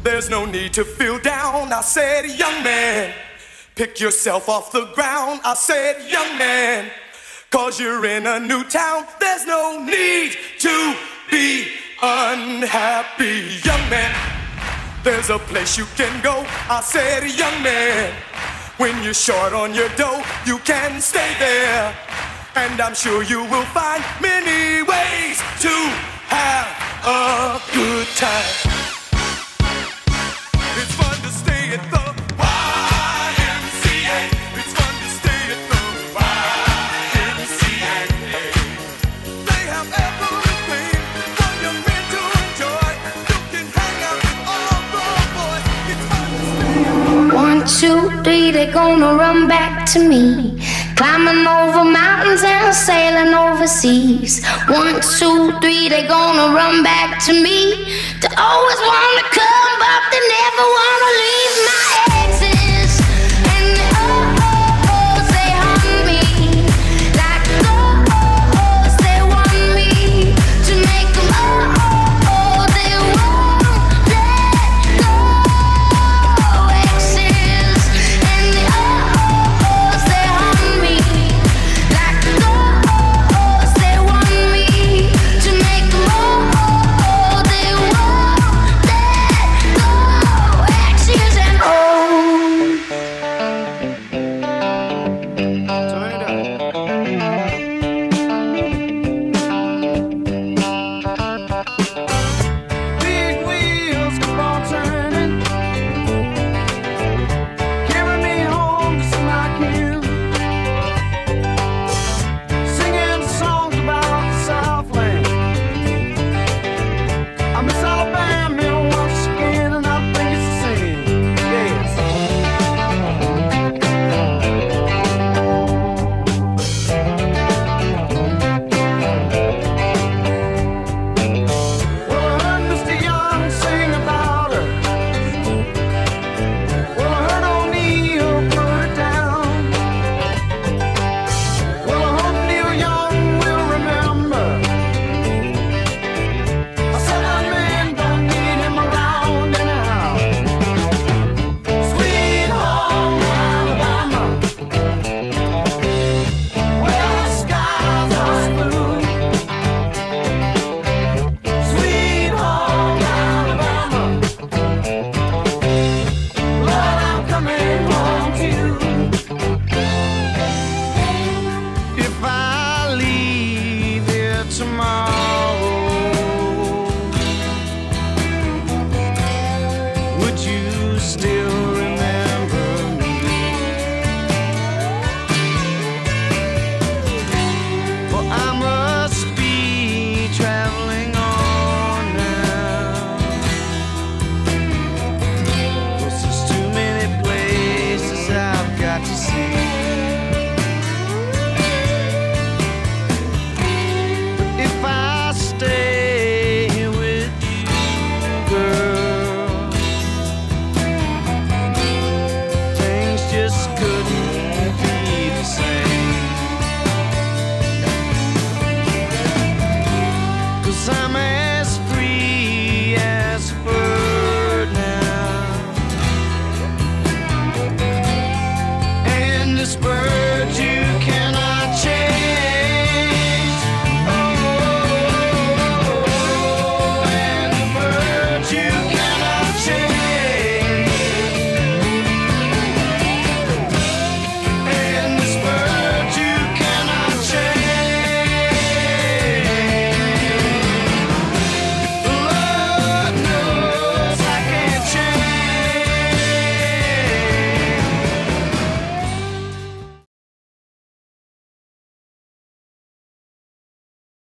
There's no need to feel down. I said, young man, pick yourself off the ground. I said, young man, 'cause you're in a new town. There's no need to be unhappy, young man. There's a place you can go. I said, young man, when you're short on your dough, you can stay there. And I'm sure you will find many ways to have a good time. It's fun to stay at the YMCA. It's fun to stay at the YMCA. They have everything for your men to enjoy. You can hang out with all the boys. It's fun to stay at 1, 2, 3, they're gonna run back to me. Climbing over mountains and sailing overseas. 1, 2, 3, they're gonna run back to me. They always wanna come, but they never wanna leave. My exes and the oh-ohs, they hunt me. Like oh-ohs, they want me to make them oh-oh, they won't let go. Exes and the oh-ohs, they hunt me. Like oh-ohs, they want me to make them oh-oh, they won't let go. Exes and oh. Turn it up. Big wheels keep on turning, carry me home to see my kids, singing songs about the Southland. I miss Alabama once again, and I think it's the same. Yes. Well, I heard Mr. Young sing about her. Well, I heard O'Neal put it down. Well, I hope Neil Young will remember. I said that man don't need him around anyhow. Sweet home Alabama, where the skies are blue. Sweet home Alabama, Lord, I'm coming home to you. If I leave here tomorrow,